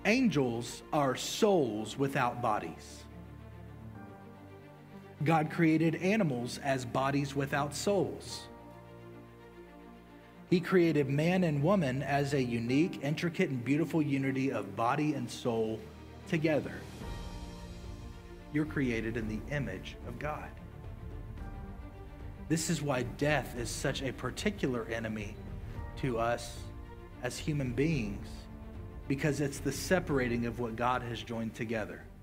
Angels are souls without bodies. God created animals as bodies without souls. He created man and woman as a unique, intricate, and beautiful unity of body and soul together. You're created in the image of God. This is why death is such a particular enemy to us as human beings, because it's the separating of what God has joined together.